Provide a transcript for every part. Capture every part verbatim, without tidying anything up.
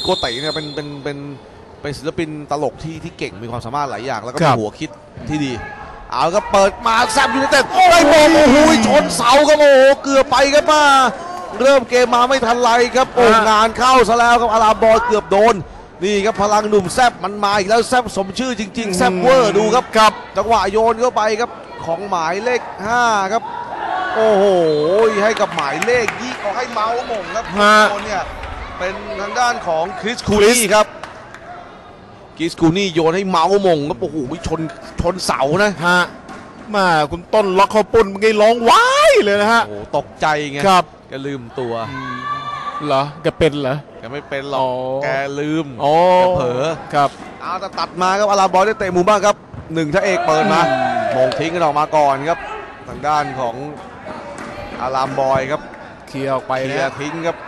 โกติเนี่ยเป็นเป็นเป็นเป็นศิลปินตลกที่ที่เก่งมีความสามารถหลายอย่างแล้วก็มีหัวคิดที่ดีเอาก็เปิดมาแซบยูไนเต็ดได้บอลโอ้โหชนเสาครับโอ้โหเกือบไปครับมาเริ่มเกมมาไม่ทันไรครับโอ้งานเข้าซะแล้วครับอารามบอลเกือบโดนนี่ครับพลังหนุ่มแซบมันมาอีกแล้วแซบสมชื่อจริงๆแซบเวอร์ดูครับครับจังหวะโยนเข้าไปครับของหมายเลขห้าครับโอ้โหให้กับหมายเลขยี่เอาให้เมาส์มงครับคนเนี่ยเป็นทางด้านของคริสคูนี่ครับคริสคูนี่โยนให้เมาส์มงครับโอ้โหไม่ชนชนเสานะฮะมาคุณต้นล็อกเขาปุ่นเมื่อกี้ร้องว้ายเลยนะฮะโอ้ตกใจไงครับแกลืมตัวเหรอแกเป็นเหรอแกไม่เป็นหรอกแกลืมแกเผลอครับเอาแต่ตัดมาครับอาราบอลได้เตะมุมบ้างครับหนึ่งถ้าเอกเปิดมามงทิ้งกันออกมาก่อนครับทางด้านของอารามบอยครับเคลียร์ออกไปเคลียร์ทิ้งครับ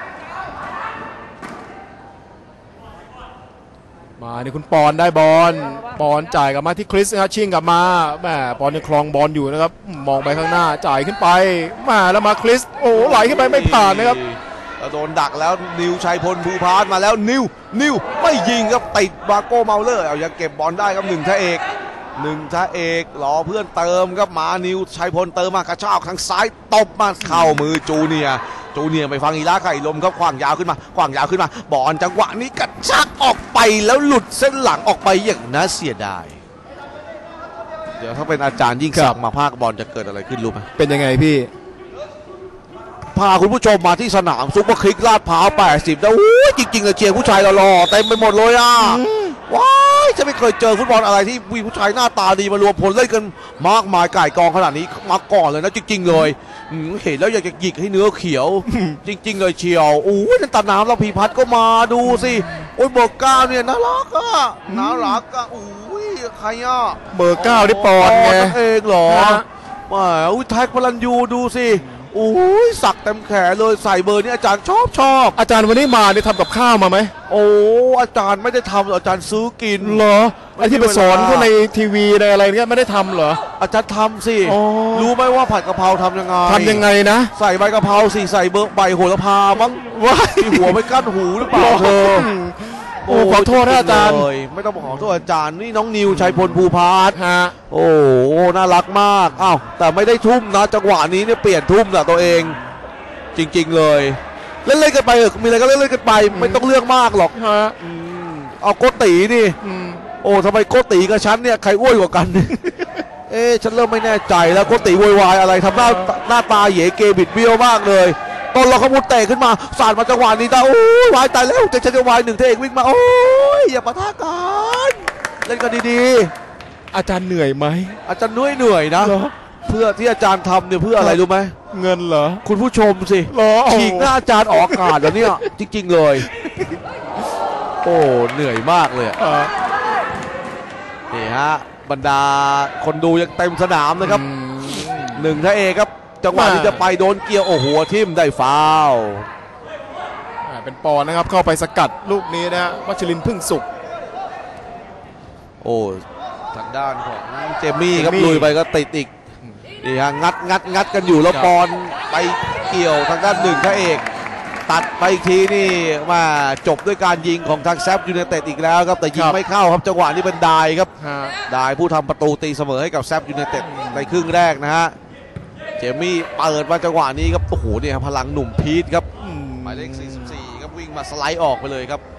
มานี่คุณปอนได้บอลปอนจ่ายกลับมาที่คริสนะชิงกลับมาแม่ปอนยังคลองบอลอยู่นะครับมองไปข้างหน้าจ่ายขึ้นไปมาแล้วมาคริสโอ้ไหลขึ้นไปไม่ผ่านนะครับโดนดักแล้วนิวชัยพลภูพานมาแล้วนิวนิวไม่ยิงครับติดบาโก้เมาเลอร์เอายังเก็บบอลได้ครับหนึ่งท่าเอกหนึ่งท่าเอกรอเพื่อนเติมครับมานิวชัยพลเติมมากระชากทางซ้ายตบมาเข้ามือจูเนียจูเนียไปฟังอีลาไข่ลมครับขวางยาวขึ้นมาขวางยาวขึ้นมาบอลจังหวะนี้กระชากออกไปแล้วหลุดเส้นหลังออกไปอย่างน่าเสียดายเดี๋ยวถ้าเป็นอาจารย์ยิ่งศักดิ์มาภาคบอลจะเกิดอะไรขึ้นรู้ไหมเป็นยังไงพี่พาคุณผู้ชมมาที่สนามซุปเปอร์คลิกลาดพร้าวแปดสิบแล้วจริงๆเลยเชียร์ผู้ชายหล่อๆเต็มไปหมดเลยอ่ะว้ายจะไม่เคยเจอฟุตบอลอะไรที่มีผู้ชายหน้าตาดีมารวมพลเล่นกันมากมายก่ายกองขนาดนี้มาก่อนเลยนะจริงๆเลยเห็นแล้วอยากจะหยิกให้เนื้อเขียวจริงๆเลยเชียวโอ้ยนั่นตาน้ำเราพีพัฒน์ก็มาดูสิโอ้ยเบอร์เก้าเนี่ยน่ารักอ่ะน่ารักอ่ะโอ้ยใครอ่ะเบอร์เก้าได้ปอนไงเองเหรอว้าวอุ้ยแท็กพลันยูดูสิโอ้ยสักเต็มแขนเลยใส่เบอร์นี้อาจารย์ชอบชอบอาจารย์วันนี้มาได้ทำกับข้าวมาไหมโอ้อาจารย์ไม่ได้ทำอาจารย์ซื้อกินเหรอไอที่ไปสอนพวกในทีวีในอะไรเนี้ยไม่ได้ทำเหรออาจารย์ทำสิรู้ไหมว่าผัดกะเพราทำยังไงทำยังไงนะใส่ใบกะเพราสิใส่เบอร์ใบโหระพามั้งว่ามีหัวไม่กั้นหูหรือเปล่าเธอโอ้ขอโทษนะอาจารย์ไม่ต้องขอโทษอาจารย์นี่น้องนิวชัยพลภูพานฮะโอ้น่ารักมากอ้าวแต่ไม่ได้ทุ่มนะจังหวะนี้เนี่ยเปลี่ยนทุ่มนะตัวเองจริงๆเลยเล่นๆกันไปเออมีอะไรก็เล่นๆกันไปไม่ต้องเลือกมากหรอกฮะเอาโกตีนี่โอ้ทำไมโกตีกับฉันเนี่ยใครอ้วนกว่ากันเอ๊ะฉันเริ่มไม่แน่ใจแล้วโกตีโวยวายอะไรทำหน้าหน้าตาเหย่เกบิดเบี้ยวมากเลยตอนเราขมุดเตะขึ้นมาสาดมาจังหวะนี้ตาโอ้ยวายตายแล้วจะจะวายหนึ่งเทเอกวิ่งมาโอ้ยอย่าปะทะกันเล่นกันดีๆอาจารย์เหนื่อยไหมอาจารย์เหนื่อยเหนื่อยนะเพื่อที่อาจารย์ทำเนี่ยเพื่ออะไรรู้ไหมเงินเหรอคุณผู้ชมสิฉีกหน้าอาจารย์ออกอากาศแล้วเนี่ยจริงๆเลยโอ้เหนื่อยมากเลยนี่ฮะบรรดาคนดูยังเต็มสนามนะครับหนึ่งท่าเอกครับจังหวะที่จะไปโดนเกี่ยวโอ้โหทิ่มได้ฟาวล์เป็นปอนนะครับเข้าไปสกัดลูกนี้นะวัชรินทร์พึ่งสุขโอ้ทางด้านของเจมี่ครับลุยไปก็ติดอีกนี่ฮะงัดงัดงัดกันอยู่แล้วบอลไปเกี่ยวทางด้านหนึ่งพระเอกตัดไปอีกทีนี่มาจบด้วยการยิงของทางแซฟยูไนเต็ดอีกแล้วครับแต่ยิงไม่เข้าครับจังหวะนี้เป็นดายครับดายผู้ทำประตูตีเสมอให้กับแซฟยูไนเต็ดในครึ่งแรกนะฮะเจมี่เปิดมาจังหวะนี้ครับโอ้โหเนี่ยพลังหนุ่มพีทครับหมายเลขสี่สิบสี่ครับวิ่งมาสไลด์ออกไปเลยครับ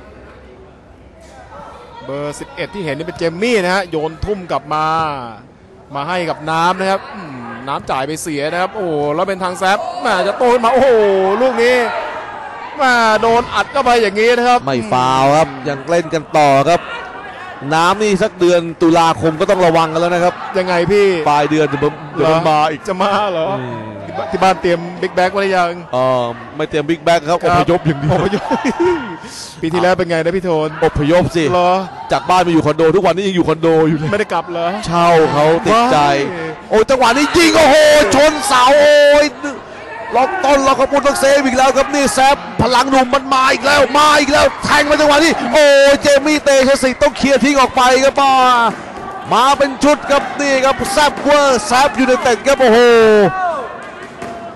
เบอร์สิบเอ็ดที่เห็นนี่เป็นเจมี่นะฮะโยนทุ่มกลับมามาให้กับน้ำนะครับน้ำจ่ายไปเสียนะครับโอ้แล้วเป็นทางแซฟแม่จะโตขึ้นมาโอ้โหลูกนี้แม่โดนอัดเข้าไปอย่างนี้นะครับไม่ฟาวครับยังเล่นกันต่อครับน้ำนี่สักเดือนตุลาคมก็ต้องระวังกันแล้วนะครับยังไงพี่ปลายเดือนจะมาอีกจะมาเหรอที่บ้านเตรียมบิ๊กแบ็กไว้หรือยังอ๋อไม่เตรียมบิ๊กแบ็กครับอพยพอย่างเดียวอพยพปีที่แล้วเป็นไงนะพี่โทนอพยพสิจากบ้านมาอยู่คอนโดทุกวันนี้ยังอยู่คอนโดอยู่ไม่ได้กลับเหรอเช่าเขาติดใจโอ้จังหวะนี้ยิงโอ้โหชนเสาโอ้ยล็อกต้นล็อกขบุนล็อกเซฟอีกแล้วครับนี่แซฟพลังหนุ่มมันมาอีกแล้วมาอีกแล้วแทงมาจังหวะนี้โอ้เจมี่เตชะศิษย์ต้องเคลียร์ทิ้งออกไปครับป้ามาเป็นชุดครับนี่ครับแซฟเวอร์แซฟยูไนเต็ดครับโอ้โห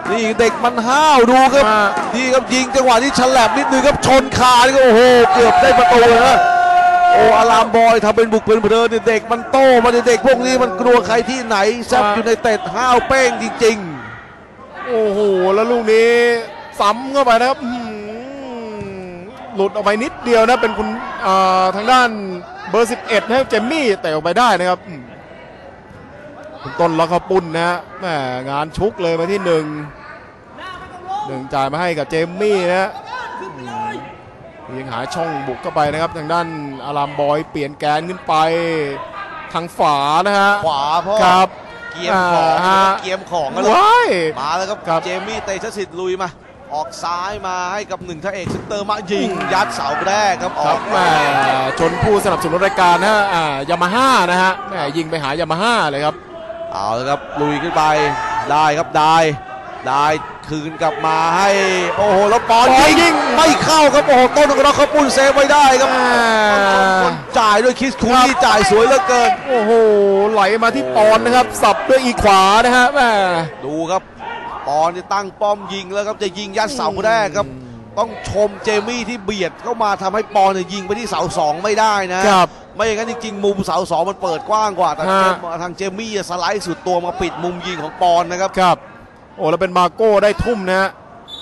นี่เด็กมันห้าวดูครับนี่ครับยิงจังหวะที่ฉลับนิดนึงครับชนคานี่ก็โอ้โหเกือบได้ประตูเลยนะโอ้อารามบอยทำเป็นบุกเป็นเบอร์เด็กมันโตมาเด็กพวกนี้มันกลัวใครที่ไหนแซบอยู่ในเตะห้าวเป้งจริงๆโอ้โหแล้วลูกนี้ซ้ำเข้าไปนะครับหลุดออกไปนิดเดียวนะเป็นคุณทางด้านเบอร์สิบเอ็ดนะครับเจมมี่เตะออกไปได้นะครับคุณต้นแล้วก็ปุ่นนะฮะแหมงานชุกเลยมาที่หนึ่งหนึ่งจ่ายมาให้กับเจมมี่นะยังหาช่องบุกเข้าไปนะครับทางด้านอารามบอยเปลี่ยนแกนขึ้นไปทางฝานะฮะขวาพ่อครับเกียมของเกียมของกันเลยมาแล้วครับเจมี่เตชะสิทธิ์ลุยมาออกซ้ายมาให้กับหนึ่งท่าเอกซิสเตอร์มายิงยัดเสาแรกครับออกมาจนผู้สนับสนุนรายการนะอ่ายามาฮ่านะฮะแม่ยิงไปหายามาฮ่าเลยครับเอาเลยครับลุยขึ้นไปได้ครับได้ได้คืนกลับมาให้โอ้โหแล้วบอลยิงไม่เข้าครับโอ้โหต้นกระเขาปุ้นเซฟไว้ได้ครับจ่ายด้วยคิสคูนี่จ่ายสวยเหลือเกินโอ้โหไหลมาที่ปอนนะครับสับด้วยอีขวานะฮะแม่ดูครับปอนจะตั้งป้อมยิงแล้วครับจะยิงยัดเสาแรกครับต้องชมเจมี่ที่เบียดเข้ามาทำให้ปอนยิงไปที่เสาสองไม่ได้นะครับไม่อย่างนั้นจริงๆมุมเสาสองมันเปิดกว้างกว่าแต่ทางเจมี่สไลด์สุดตัวมาปิดมุมยิงของปอนนะครับครับโอ้แล้วเป็นมาโก้ได้ทุ่มนะฮะ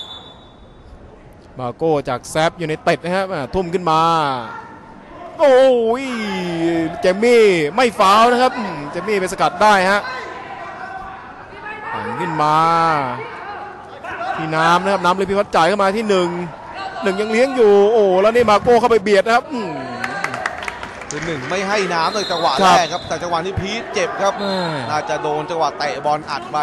มาโก้จากแซฟอยู่ในเต็ดนะฮะทุ่มขึ้นมาโอ้ยเจมี่ไม่ฟาวนะครับเจมี่ไปสกัดได้ฮะปั่นขึ้นมาที่น้ำนะครับน้ำเลยพิพัฒน์จ่ายเข้ามาที่หนึ่งหนึ่งยังเลี้ยงอยู่โอ้แล้วนี่มาโก้เข้าไปเบียดนะครับคือหนึ่งไม่ให้น้ำเลยจังหวะแรกครับแต่จังหวะนี้พีทเจ็บครับน่าจะโดนจังหวะเตะบอลอัดไป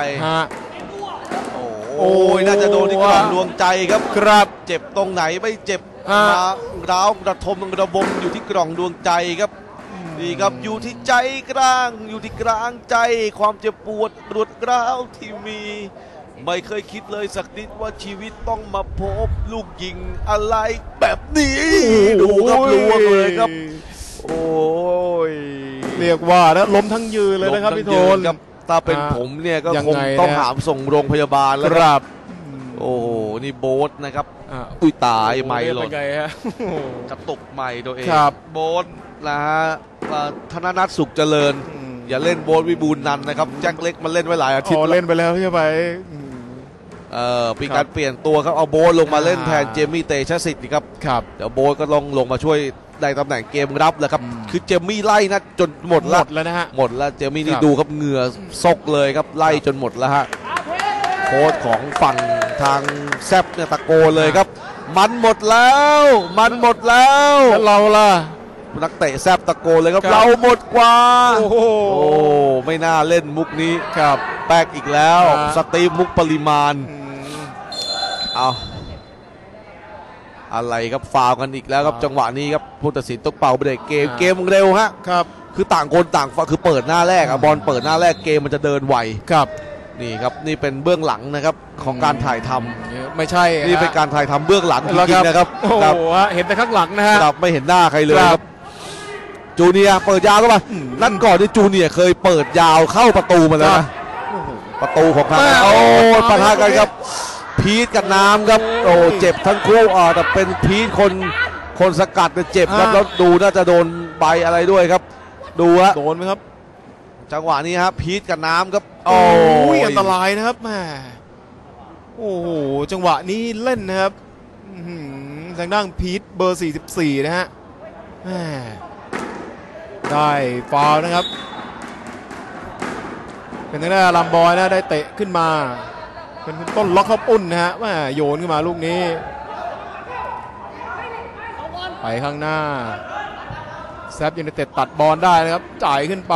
โอ้ยน่าจะโดนที่กล่องดวงใจครับครับเจ็บตรงไหนไม่เจ็บมาร้าวระทมระบมอยู่ที่กล่องดวงใจครับนี่ครับอยู่ที่ใจกลางอยู่ที่กลางใจความเจ็บปวดรวดร้าวที่มีไม่เคยคิดเลยสักนิดว่าชีวิตต้องมาพบลูกยิงอะไรแบบนี้ดูครับลวงเลยครับโอ้ยเรียกว่านะล้มทั้งยืนเลยนะครับพี่โทนถ้าเป็นผมเนี่ยก็คงต้องหามส่งโรงพยาบาลแล้วครับโอ้โหนี่โบ๊ทนะครับอุ้ยตายไม่หล่นกระตุกไม่ตัวเองโบ๊ทนะฮะธนนัทสุขเจริญอย่าเล่นโบ๊ทวิบูลย์นันนะครับแจ็คเล็กมันเล่นไว้หลายอาทิตย์เล่นไปแล้วใช่ไหมเออมีการเปลี่ยนตัวครับเอาโบ๊ทลงมาเล่นแทนเจมี่เตชะสิทธิ์ครับครับเดี๋ยวโบ๊ทก็ลงลงมาช่วยได้ตำแหน่งเกมรับแล้วครับคือเจมี่ไล่นะจนหมดแล้วนะฮะหมดแล้วเจมี่นี่ดูครับเหงื่อซกเลยครับไล่จนหมดแล้วฮะโค้ชของฝั่งทางแซบเนี่ยตะโกนเลยครับมันหมดแล้วมันหมดแล้วเราล่ะนักเตะแซบตะโกนเลยครับเราหมดกว่าโอ้โหไม่น่าเล่นมุกนี้ครับแป๊กอีกแล้วสตีฟมุกปริมาณเอาอะไรครับฟาวกันอีกแล้วครับจังหวะนี้ครับผู้ตัดสินต้องเป่าเบรกเกมเกมเร็วฮะครับคือต่างคนต่างคือเปิดหน้าแรกอะบอลเปิดหน้าแรกเกมมันจะเดินไวครับนี่ครับนี่เป็นเบื้องหลังนะครับของการถ่ายทำไม่ใช่นี่เป็นการถ่ายทำเบื้องหลังจริงๆนะครับโอ้โหเห็นแต่ข้างหลังนะฮะไม่เห็นหน้าใครเลยครับจูเนียเปิดยาวเข้ามานั่นก่อนที่จูเนียเคยเปิดยาวเข้าประตูมาแล้วนะประตูของทางโอ้ปะทะกันครับพีทกับน้ำครับโอ้เจ็บทั้งคู่อ่าแต่เป็นพีทคนคนสกัดเจ็บครับแล้วดูน่าจะโดนใบอะไรด้วยครับดูฮะโดนไหมครับจังหวะนี้ครับพีทกับน้ำครับโอ้ยอันตรายนะครับแม่โอ้โหจังหวะนี้เล่นนะครับทางด้านพีทเบอร์สี่สิบสี่นะฮะแม่ได้ฟาวล์นะครับเป็นทางด้านลำบอยนะได้เตะขึ้นมาเป็นต้นล็อกเข้าปุ้นนะฮะว่าโยนขึ้นมาลูกนี้ไปข้างหน้าแซฟยูไนเต็ดตัดบอลได้นะครับจ่ายขึ้นไป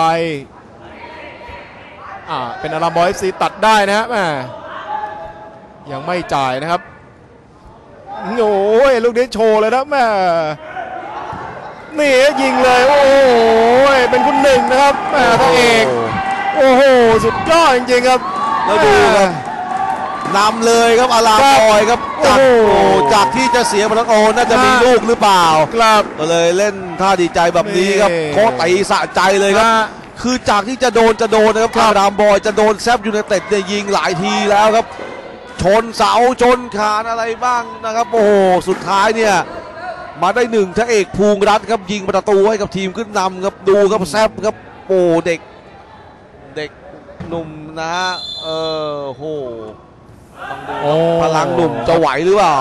อ่าเป็นอารามบอย เอฟ ซี ตัดได้นะฮะแม่ยังไม่จ่ายนะครับโอ้ยลูกนี้โชว์เลยนะแม่นี่ยิงเลยโอ้ยเป็นคุณหนึ่งนะครับแม่ตัวเองโอ้โหสุดยอดจริงๆครับแล้วดูครับนำเลยครับอารามบอยครับจากโอ้จากที่จะเสียมาแล้วโอ้น่าจะมีลูกหรือเปล่าครับก็เลยเล่นท่าดีใจแบบนี้ครับโคตรตีสะใจเลยครับคือจากที่จะโดนจะโดนนะครับอารามบอยจะโดนแซฟยูไนเต็ดเนี่ยยิงหลายทีแล้วครับชนเสาชนคานอะไรบ้างนะครับโอ้โหสุดท้ายเนี่ยมาได้หนึ่งทะเอกภูมิรัตน์ครับยิงประตูให้กับทีมขึ้นนำครับดูครับแซบครับโอ้เด็กเด็กหนุ่มนะฮะเออโหต้องดูพลังหนุ่มจะไหวหรือเปล่า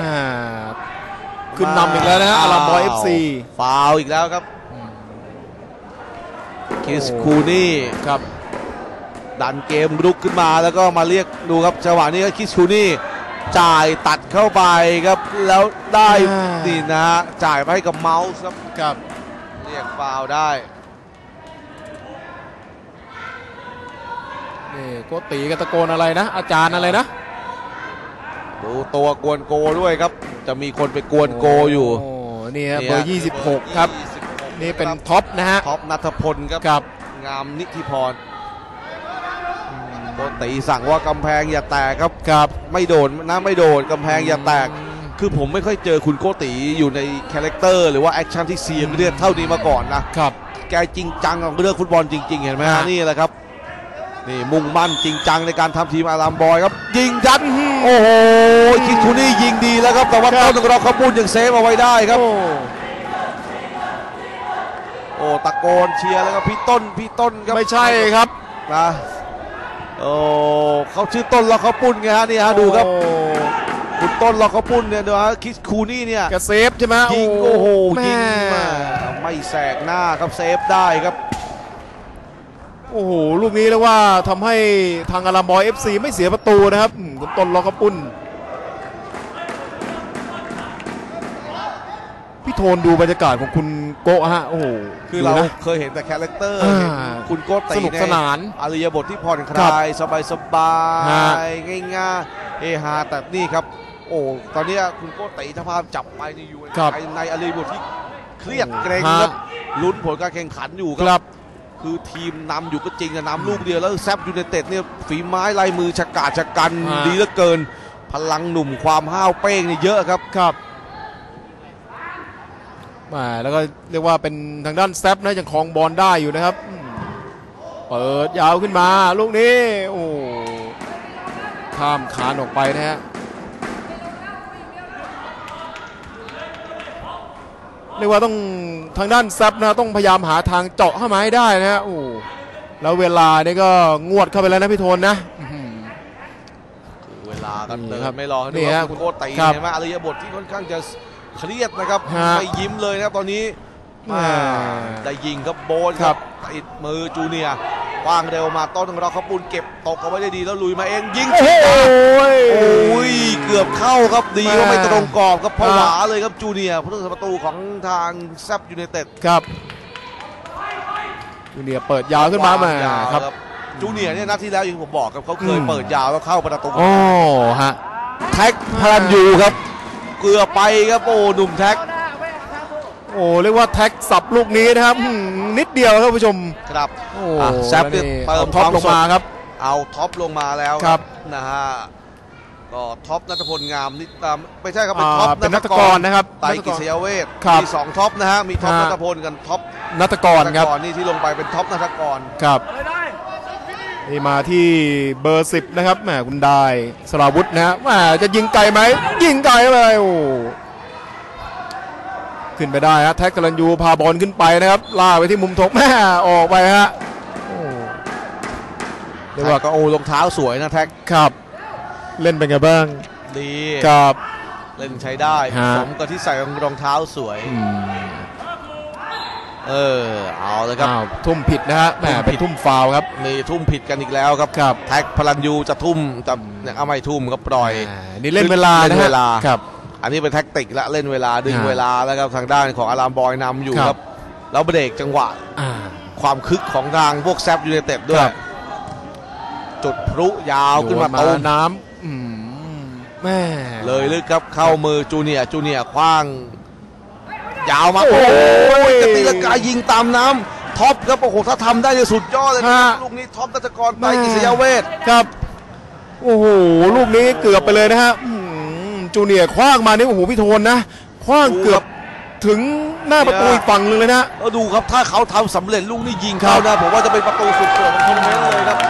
ขึ้นนำอีกแล้วนะฮะอารามบอยเอฟซีฟาวอีกแล้วครับคิสคูนี่ครับดันเกมรุกขึ้นมาแล้วก็มาเรียกดูครับจังหวะนี้ก็คิสคูนี่จ่ายตัดเข้าไปครับแล้วได้นี่นะฮะจ่ายไปให้กับเมาส์ครับครับเรียกฟาวได้นี่โกตีกันตะโกนอะไรนะอาจารย์อะไรนะดูตัวกวนโกด้วยครับจะมีคนไปกวนโกอยู่โอ้นี่ฮะเบอร์ยี่สิบหกครับนี่เป็นท็อปนะฮะท็อปณัฐพลครับกับงามนิธิพรโกตีสั่งว่ากำแพงอย่าแตกครับครับไม่โดนนะไม่โดนกำแพงอย่าแตกคือผมไม่ค่อยเจอคุณโกตีอยู่ในคาแรคเตอร์หรือว่าแอคชั่นที่เสียงเลือดเท่านี้มาก่อนนะครับแกจริงจังกับเรื่องฟุตบอลจริงๆเห็นไหมฮะนี่แหละครับนี่มุ่งมั่นจริงจังในการทำทีมอารามบอยครับยิงยัดโอ้โหคิดทูนี่ยิงดีแล้วครับแต่ว่าต้นกรอกขบุญยังเซฟเอาไว้ได้ครับโอ้ตะโกนเชียร์แล้วก็พี่ต้นพี่ต้นครับไม่ใช่ครับนะโอ้เขาชื่อต้นล็อกเขาปุ่นไงฮะนี่ฮะดูครับคุณต้นล็อกเขาปุ่นเนี่ยดูฮะคิดคูนี่เนี่ยกระเซฟใช่ไหมยิงโอ้โหยิงมาไม่แสกหน้าครับเซฟได้ครับโอ้โหลูกนี้เรียกว่าทำให้ทางอารามบอยเอฟซีไม่เสียประตูนะครับคุณต้นล็อกกระปุ้นพี่โทนดูบรรยากาศของคุณโกะฮะโอ้โหคือเราเคยเห็นแต่คาแรคเตอร์คุณโกะตีสนุกสนานอารยบทที่ผ่อนคลายสบายสบายง่ายๆเฮฮาแต่นี่ครับโอ้ตอนนี้คุณโกะตีถ้าภาพจับไปในอยู่ในอารยบทที่เครียดเกรงครับลุ้นผลการแข่งขันอยู่ครับคือทีมนำอยู่ก็จริงแต่นำลูกเดียวแล้วแซบยูไนเต็ดเนี่ยฝีไม้ลายมือฉกาจฉกันดีเหลือเกินพลังหนุ่มความห้าวเป้งนี่เยอะครับครับมาแล้วก็เรียกว่าเป็นทางด้านแซบนะยังครองบอลได้อยู่นะครับเปิดยาวขึ้นมาลูกนี้โอ้ข้ามคานออกไปนะฮะเรียกว่าต้องทางด้านแซบนะต้องพยายามหาทางเจาะเข้ามาให้ได้นะฮะโอ้แล้วเวลานี่ก็งวดเข้าไปแล้วนะพี่โทนนะคือเวลากันเดินไม่รอนี่ครับคุณโคตรตีเห็นไหมอารยบทที่ค่อนข้างจะเครียดนะครับไม่ยิ้มเลยนะครับตอนนี้ได้ยิงครับโบนครับติดมือจูเนียร์วางเร็วมาต้นของเราเขาปูนเก็บตกเอาไว้ได้ดีแล้วลุยมาเองยิงโอ้ยเกือบเข้าครับดีว่าไม่ตรงกรอบครับผวาเลยครับจูเนียร์ผู้รักษาประตูของทางแซบยูไนเต็ดครับจูเนียร์เปิดยาวขึ้นมามาครับจูเนียร์เนี่ยนัดที่แล้วอย่างผมบอกครับเขาเคยเปิดยาวแล้วเข้าประตูโอ้ฮะแท็กพลันยูครับเกือบไปครับโอ้หนุ่มแท็กโอ้เรียกว่าแท็กสับลูกนี้นะครับนิดเดียวครับผู้ชมครับโอ้แซบเติมท็อปลงมาครับเอาท็อปลงมาแล้วครับนะฮะก็ท็อปณัฐพลงามนิดไม่ใช่ครับเป็นท็อปณัฐกรนะครับไตรกิษยเวทมีสองท็อปนะฮะมีท็อปณัฐพลกันท็อปณัฐกรครับนี่ที่ลงไปเป็นท็อปณัฐกรครับนี่มาที่เบอร์สิบนะครับแหมคุณได้สราวุธนะแหมจะยิงไกลไหมยิงไกลเลยโอ้ขึ้นไปได้ฮะแท็กกรันยูพาบอลขึ้นไปนะครับล่าไปที่มุมธงแม่ออกไปฮะเรียกว่าก็โอ้รองเท้าสวยนะแท็กครับเล่นเป็นไงบ้างดีครับเล่นใช้ได้ผมกับที่ใส่รองเท้าสวยเออเอาเลยครับทุ่มผิดนะฮะแหมเป็นทุ่มฟาวครับมีทุ่มผิดกันอีกแล้วครับครับแท็กพลันยูจะทุ่มแต่เอาไม่ทุ่มก็ปล่อยนี่เล่นเวลาเล่นเวลาครับอันนี้เป็นแท็กติกละเล่นเวลาดึงเวลาแล้วครับทางด้านของอารามบอยนำอยู่ครับแล้วเบรกจังหวะความคึกของทางพวกแซบยูไนเต็ดด้วยจุดพลุยาวขึ้นมาตรงน้ำแม่เลยลึกครับเข้ามือจูเนียร์จูเนียร์คว้างยาวมาโอ้ยกตีลังกายิงตามน้ำท็อปครับโอ้โหถ้าทำได้จะสุดยอดเลยครับลูกนี้ท็อปนัฐกรไตรกิษยเวทครับโอ้โหลูกนี้เกือบไปเลยนะฮะจูเนียร์คว้างมานี่โอ้โหพี่โทนนะคว้างเกือบถึงหน้าประตูอีกฝั่งหนึ่งเลยนะดูครับถ้าเขาทำสำเร็จลูกนี้ยิงเข้านะผมว่าจะเป็นประตูสุดโต่งของทัวร์นาเมนต์เลยครับโอ้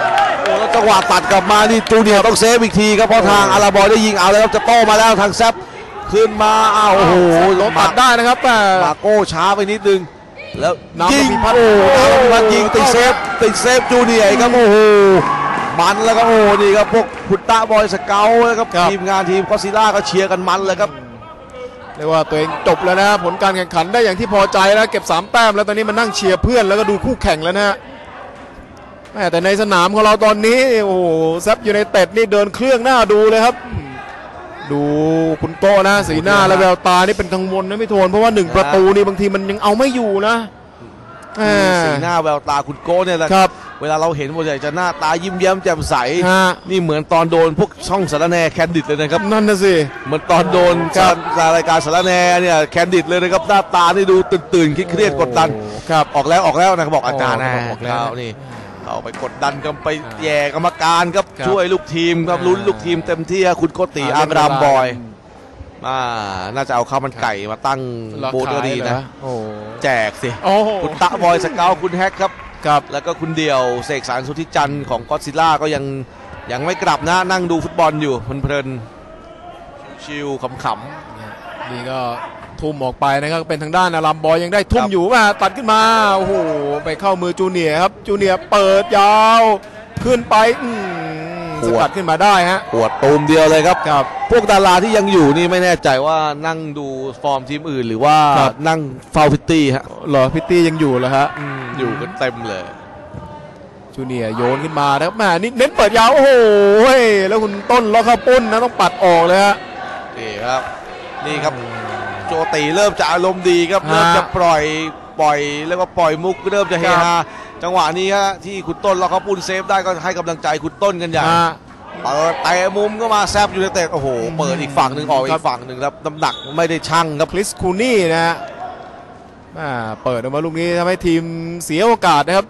แล้วจังหวะตัดกลับมานี่จูเนียร์ต้องเซฟอีกทีครับเพราะทางอาราบอยได้ยิงเอาแล้วครับจะโต้มาแล้วทางแซฟขึ้นมาอ้าวโอ้โหรถตัดได้นะครับแต่มาโก้ช้าไปนิดนึงแล้วน้ำยิงพิพัฒน์โอ้โหน้ำพิพัฒน์ยิงติดเซฟติดเซฟจูเนียร์ครับโอ้โหมันแล้วก็โอ้โหนี่ครับพวกพุตตะบอยสเกลแล้วครับทีมงานทีมก็ซิล่าก็เชียร์กันมันเลยครับเรียกว่าตัวเองจบแล้วนะผลการแข่งขันได้อย่างที่พอใจแล้วเก็บสามแต้มแล้วตอนนี้มานั่งเชียร์เพื่อนแล้วก็ดูคู่แข่งแล้วนะฮะแม่แต่ในสนามของเราตอนนี้โอ้โหแซฟอยู่ในเต็ดนี่เดินเครื่องหน้าดูเลยครับดูคุณโตนะสีหน้าและแววตานี่เป็นกังวลนะไม่โทนเพราะว่าหนึ่งประตูนี่บางทีมันยังเอาไม่อยู่นะสีหน้าแววตาคุณโก้เนี่ยแหละเวลาเราเห็นส่วนใหญ่จะหน้าตายิ้มแย้มแจ่มใสนี่เหมือนตอนโดนพวกช่องสารแนแคนดิดเลยนะครับนั่นน่ะสิเหมือนตอนโดนรายการสารแนเนี่ยแคนดิดเลยนะครับหน้าตานี่ดูตื่นๆเครียดๆกดดันครับออกแล้วออกแล้วนะครับบอกอาจารย์นะออกแล้วนี่เอาไปกดดันกันไปแย่กรรมการครับช่วยลูกทีมครับลุ้นลูกทีมเต็มที่คุณโกติอารามบอยมาน่าจะเอาข้าวมันไก่มาตั้งโบนก็ดีนะแจกสิคุณตะบอยสเกลคุณแฮกครับครับแล้วก็คุณเดี่ยวเสกสรรสุทธิจันทร์ของก็อดซิลล่าก็ยังยังไม่กลับนะนั่งดูฟุตบอลอยู่เพลินๆชิวๆขำๆนี่ก็ทุ่มออกไปนะครับเป็นทางด้านอารามบอยยังได้ทุ่มอยู่มาตัดขึ้นมาโอ้โหไปเข้ามือจูเนียร์ครับจูเนียร์เปิดยาวขึ้นไปสกัดขึ้นมาได้ฮะปวดตูมเดียวเลยครับครับพวกดาราที่ยังอยู่นี่ไม่แน่ใจว่านั่งดูฟอร์มทีมอื่นหรือว่านั่งเฝ้าพิตตี้ฮะเหรอพิตตี้ยังอยู่เหรอฮะอยู่กันเต็มเลยจูเนียร์โยนขึ้นมาแล้วแม่นี่เน้นเปิดยาวโอ้โหแล้วคุณต้นล็อกเข้าปุ้นนะต้องปัดออกเลยฮะนี่ครับนี่ครับโจตีเริ่มจะอารมณ์ดีครับเริ่มจะปล่อยปล่อยแล้วก็ปล่อยมุกเริ่มจะเฮฮาจังหวะนี้ฮะที่คุณต้นล็อกเข้าปุ้นเซฟได้ก็ให้กำลังใจคุณต้นกันอย่างเปิดแต่มุมก็มาแซฟอยู่ในเตะโอ้โหเปิดอีกฝั่งหนึ่งออกอีกฝั่งหนึ่งครับน้ำหนักไม่ได้ชั่งครับคริสคูนี่นะฮะเปิดออกมาลูกนี้ทำให้ทีมเสียโอกาสนะครับ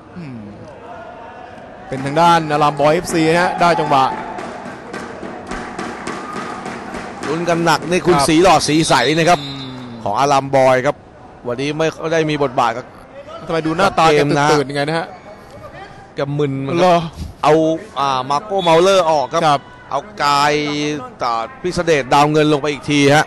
เป็นทางด้านอารามบอย เอฟ ซี นะฮะได้จังหวะลุ้นกันหนักนี่คุณสีหล่อสีใสนะครับของอารามบอยครับวันนี้ไม่ได้มีบทบาทครับทำไมดูหน้าตาแกตื่นๆยังไงนะฮะแกมึนมันเอาอ่ามาโก้เมาเลอร์ออกครับเอากายตัดพิเศษดาวเงินลงไปอีกทีฮะ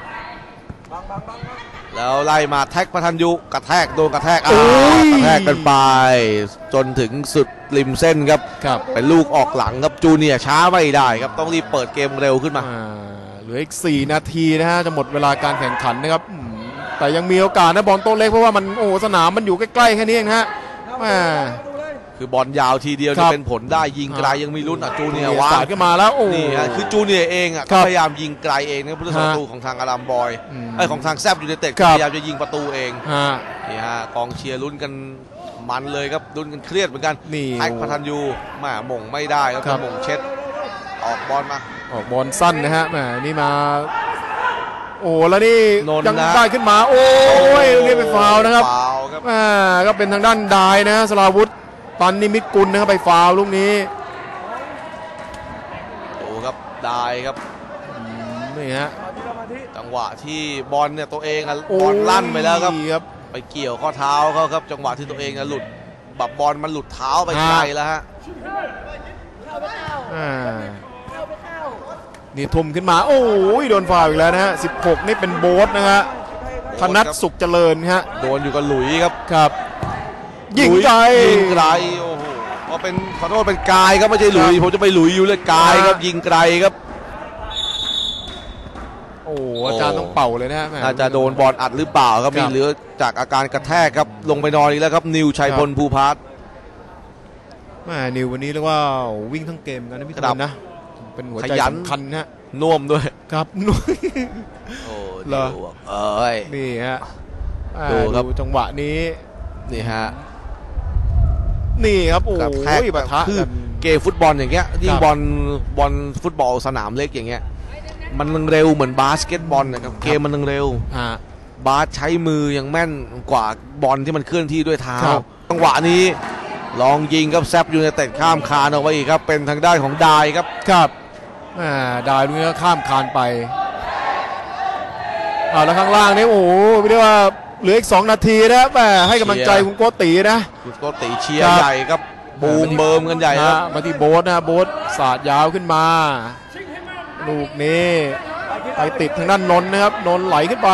แล้วไล่มาแท็กประทันยุกระแทกโดนกระแทกอ่ากระแทกกันไปจนถึงสุดริมเส้นครับเป็นลูกออกหลังครับจูเนียร์ช้าไม่ได้ครับต้องรีบเปิดเกมเร็วขึ้นมาเหลืออีกสี่นาทีนะฮะจะหมดเวลาการแข่งขันนะครับแต่ยังมีโอกาสนะบอลโต้เล็กเพราะว่ามันโอ้สนามมันอยู่ใกล้ๆแค่นี้เองนะฮะคือบอลยาวทีเดียวจะเป็นผลได้ยิงไกลยังมีลุ้นอ่ะจูเนียร์วางขึ้นมาแล้วนี่ฮะคือจูเนียร์เองอ่ะพยายามยิงไกลเองนะผู้รักษาประตูของทางอารามบอยไอของทางแซฟยูไนเต็ดพยายามจะยิงประตูเองนี่ฮะกองเชียร์ลุ้นกันมันเลยครับลุ้นกันเครียดเหมือนกันแท็กพัทันยูแหม่มงไม่ได้ครับมงเช็ดออกบอลมาออกบอลสั้นนะฮะแหมนี่มาโอ้แล้วนี่ยังได้ขึ้นมาโอ้ยนี่เป็นฟาวล์นะครับอ่าก็เป็นทางด้านดายนะสลาวุธตันนิมิตกุลนะครับไปฟาวล์ลูกนี้โอ้ครับได้ครับนี่ฮะจังหวะที่บอลเนี่ยตัวเองบอลลั่นไปแล้วครับไปเกี่ยวข้อเท้าเขาครับจังหวะที่ตัวเองหลุดแบบบอลมันหลุดเท้าไปไกลแล้วฮะนี่ทุ่มขึ้นมาโอ้ยโดนฟาวล์อีกแล้วนะฮะสิบหกนี่เป็นโบ๊ทนะฮะธนัทสุขเจริญฮะโดนอยู่กับหลุยครับครับยิงไกลยิงไกลโอ้โหพอเป็นขอโทษเป็นกายครับไม่ใช่หลุยผมจะไปหลุยอยู่เลยกายครับยิงไกลครับโอ้อาจารย์ต้องเป่าเลยนะฮะอาจจะโดนบอลอัดหรือเปล่าครับมีเหลือจากอาการกระแทกครับลงไปนอนอีกแล้วครับนิวชัยพลภูพาร์ทแม่นิววันนี้เรียกว่าวิ่งทั้งเกมกันนะพี่ตุ้มนะเป็นหัวใจสำคัญฮะน่วมด้วยครับนุ่ยโอ้เหรอเอ้ยนี่ฮะดูครับจังหวะนี้นี่ฮะนี่ครับโอ้ยปะทะคือเกมฟุตบอลอย่างเงี้ยยิ่งบอลบอลฟุตบอลสนามเล็กอย่างเงี้ยมันเร็วเหมือนบาสเกตบอลนะครับเกมมันเร็วบาสใช้มือยังแม่นกว่าบอลที่มันเคลื่อนที่ด้วยเท้าจังหวะนี้ลองยิงครับแซฟยูไนเต็ดข้ามคานเอาไว้อีกครับเป็นทางด้านของดายครับครับดายลูกนี้ก็ข้ามคานไปอ่าแล้วข้างล่างนี่โอ้โหเรียกว่าเหลืออีกสองนาทีนะแหมให้กำลังใจคุณโกตินะคุณโกติเชียร์ใหญ่ครับบูมเบิมกันใหญ่ครับมาที่โบ๊ทนะโบ๊ทสาดยาวขึ้นมาลูกนี้ไปติดทางด้านนนท์นะครับนนท์ไหลขึ้นไป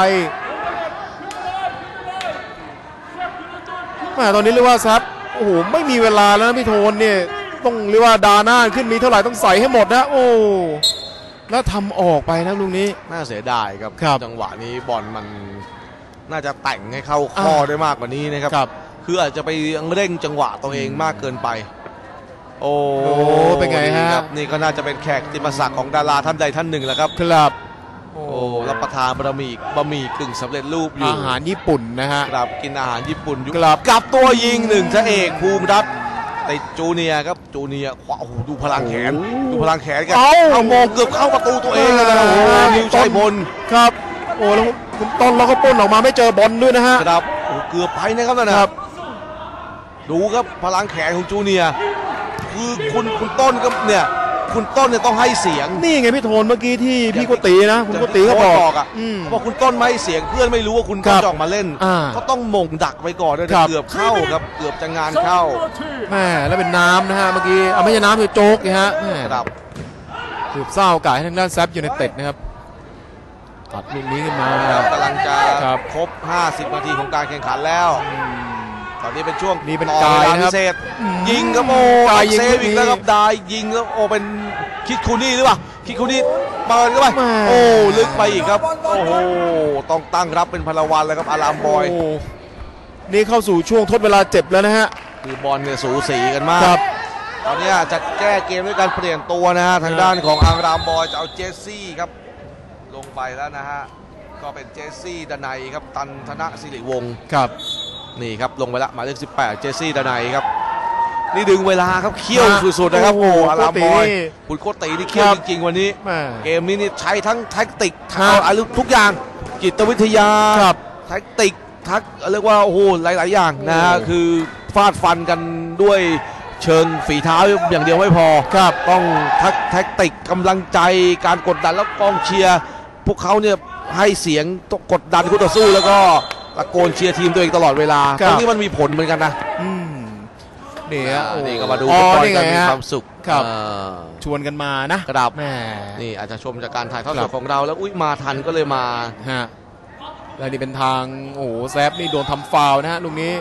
แม่ตอนนี้เรียกว่าซับโอ้โหไม่มีเวลาแล้วนะพี่โทนเนี่ยต้องเรียกว่าดาหน้าขึ้นมีเท่าไหร่ต้องใส่ให้หมดนะโอ้แล้วทำออกไปนะลูกนี้น่าเสียดายครับครับจังหวะนี้บอลมันน่าจะแต่งให้เข้าข้อได้มากกว่านี้นะครับ คืออาจจะไปเร่งจังหวะตัวเองมากเกินไปโอ้เป็นไงฮะนี่ก็น่าจะเป็นแขกติมศักดิ์ของดาราท่านใดท่านหนึ่งแหละครับครับโอ้รับประทานบะหมี่บะหมี่กึ่งสำเร็จรูปอยู่อาหารญี่ปุ่นนะฮะครับกินอาหารญี่ปุ่นอยู่กับตัวยิงหนึ่งพระเอกภูมิรัตน์ติดจูเนียร์ครับจูเนียร์ขวาโอ้โหดูพลังแขนดูพลังแขนกันเอามองเกือบเข้าประตูตัวเองเลยนะโอ้โหนิวชัยพลครับโอ้แล้วคุณต้นเราก็ป้นออกมาไม่เจอบอลด้วยนะฮะครับโอ้เกือบไปนะครับนั่นนะครับดูครับพลังแขนของจูเนียร์คือคุณคุณต้นก็เนี่ยคุณต้นเนี่ยต้องให้เสียงนี่ไงพี่โทนเมื่อกี้ที่พี่กุฏินะคุณกุฏิเขาบอกอ่ะเขาบอกคุณต้นไม่ให้เสียงเพื่อนไม่รู้ว่าคุณต้นจะออกมาเล่นก็ต้องมงดักไปก่อนด้วยเกือบเข้าครับเกือบจะงานเข้าแม่แล้วเป็นน้ำนะฮะเมื่อกี้เอาไม่ใช่น้ำคือโจ๊กนะฮะครับสืบเศร้าไก่ทางด้านแซฟยูไนเต็ดนะครับตัดลูกนี้ขึ้นมากำลังจะครบห้าสิบนาทีของการแข่งขันแล้วตอนนี้เป็นช่วงนี้เป็นกายนะครับยิงครับโอ้เซฟอีกแล้วครับได้ยิงแล้วโอ้เป็นคิดคูนี่หรือเปล่าคิดคูนี่เปิดเข้าไปโอ้ลึกไปอีกครับโอ้โหต้องตั้งรับเป็นพลวันแล้วครับอารามบอยนี่เข้าสู่ช่วงทดเวลาเจ็บแล้วนะฮะคือบอลเนี่ยสูสีกันมากตอนนี้จะแก้เกมด้วยการเปลี่ยนตัวนะฮะทางด้านของอารามบอยจะเอาเจสซี่ครับลงไปแล้วนะฮะก็เป็นเจสซี่ดนัยครับตันธนศิริวงศ์ครับนี่ครับลงไปละหมายเลขสิบแปดเจสซี่ดนัยครับนี่ดึงเวลาครับเขี้ยวสุดๆนะครับโอ้อารามบอยคุณโคตินี่เขี้ยวจริงๆวันนี้เกมนี้นี่ใช้ทั้งแท็กติกทั้งอะไรทุกอย่างจิตวิทยาแท็กติกทักเรียกว่าโอ้โหหลายๆอย่างนะฮะคือฟาดฟันกันด้วยเชิงฝีเท้าอย่างเดียวไม่พอครับต้องทักแท็กติกกำลังใจการกดดันแล้วกองเชียร์พวกเขาเนี่ยให้เสียงกดดันคู่ต่อสู้แล้วก็ตะโกนเชียร์ทีมตัวเองตลอดเวลาตรงนี้มันมีผลเหมือนกันนะนี่ฮะนี่ก็มาดูฟุตบอลกันมีความสุขครับชวนกันมานะครับแม่นี่อาจจะชมจากการถ่ายทอดสดของเราแล้วอุ้ยมาทันก็เลยมาฮะแล้วนี่เป็นทางโอ้แซฟนี่โดนทำฟาวล์นะฮะลูกนี้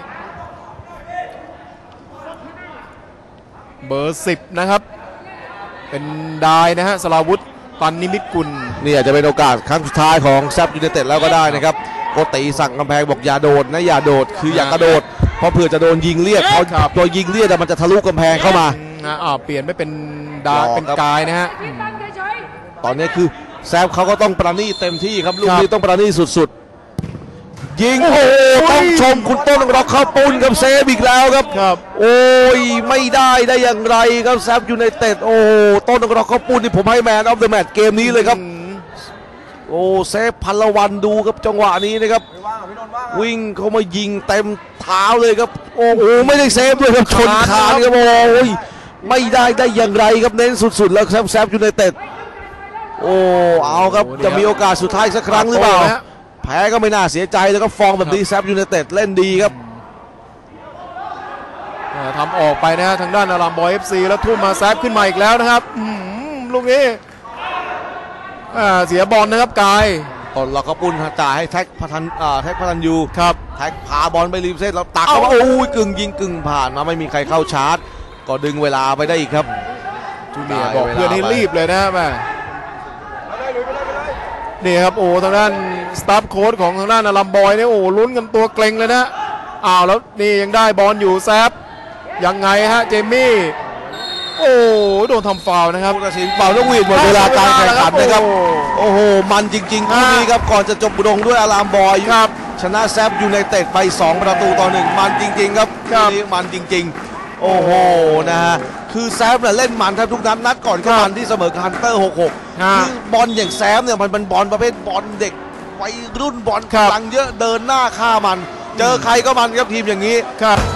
เบอร์สิบนะครับเป็นได้นะฮะสราวุธตันนิมิตกุลนี่อาจจะเป็นโอกาสครั้งสุดท้ายของแซฟยูไนเต็ดแล้วก็ได้นะครับโคติสั่งกำแพงบอกอย่าโดดนะอย่าโดดคืออย่ากระโดดเพราะเผื่อจะโดนยิงเลียดเขาตัวยิงเลียดมันจะทะลุกำแพงเข้ามาอ่าเปลี่ยนไม่เป็นดาเป็นกายนะฮะตอนนี้คือแซฟเขาก็ต้องประณีตเต็มที่ครับลูกนี้ต้องประณีตสุดๆยิงโอ้ต้องชมคุณต้นเราเข้าปุ้นกับเซฟอีกแล้วครับโอ้ยไม่ได้ได้อย่างไรครับแซฟยูไนเต็ดโอ้ต้นเราเข้าปุ้นนี่ผมให้แมนออฟเดอะแมตช์เกมนี้เลยครับโอ้เซฟพันละวันดูครับจังหวะนี้นะครับวิ่งเขามายิงเต็มเท้าเลยครับโอ้โหไม่ได้เซฟด้วยครับชนคานครับโอ้ยไม่ได้ได้อย่างไรครับเน้นสุดๆแล้วแซฟแซฟยูไนเต็ดโอ้เอาครับจะมีโอกาสสุดท้ายสักครั้งหรือเปล่าแพ้ก็ไม่น่าเสียใจแล้วก็ฟองแบบนี้แซฟยูไนเต็ดเล่นดีครับทำออกไปนะทางด้านอารามบอยเอฟซีแล้วทุ่มมาแซฟขึ้นมาอีกแล้วนะครับลูกนี้เสียบอลนะครับกายตอนเราก็ปุ้นจ่ายให้แท็กพัทันแท็กพัทันยูครับแท็กพาบอลไปริมเส้นแล้วตักเขาว่าโอ้ยกึ่งยิงกึ่งผ่านมาไม่มีใครเข้าชาร์จก็ดึงเวลาไปได้อีกครับจูเนียร์บอกเพื่อนให้รีบเลยนะแม่นี่ครับโอ้ทางด้านสตาฟโค้ชของทางด้านอลัมบอยเนี่ยโอ้ลุ้นกันตัวเกรงเลยนะอ้าวแล้วนี่ยังได้บอลอยู่แซฟยังไงฮะเจมี่โอ้โดนทำฟาวล์นะครับผู้ตัดสินเป่านกหวีดหมดเวลาการแข่งขันนะครับโอ้โหมันจริงๆคู่นี้ครับก่อนจะจบลงด้วยอารามบอยครับชนะแซฟยูไนเต็ดไปสองประตูต่อหนึ่งมันจริงๆครับคู่นี้มันจริงๆโอ้โหนะฮะคือแซฟเนี่ยเล่นมันแทบทุกนัดนัดก่อนก็มันที่เสมอกับฮันเตอร์หกหกคือบอลอย่างแซฟเนี่ยมันเป็นบอลประเภทบอลเด็กวัยรุ่นบอลกำลังเยอะเดินหน้าฆ่ามันเจอใครก็มันครับทีมอย่างนี้ครับ